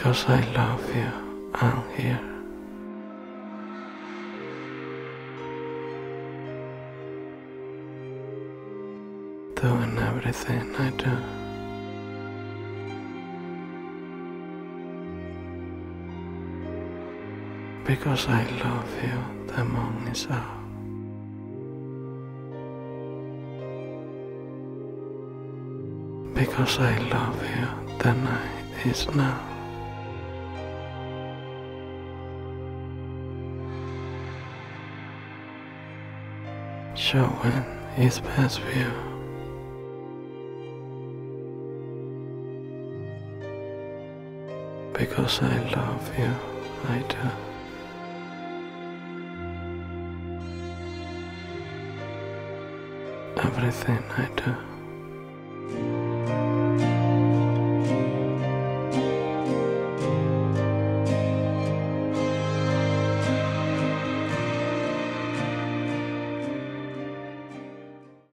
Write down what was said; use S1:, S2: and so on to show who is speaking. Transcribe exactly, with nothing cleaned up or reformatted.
S1: Because I love you, I'm here. Doing everything I do. Because I love you, the moon is out. Because I love you, the night is now. Showing its best view. Because I love you, I do. Everything I do.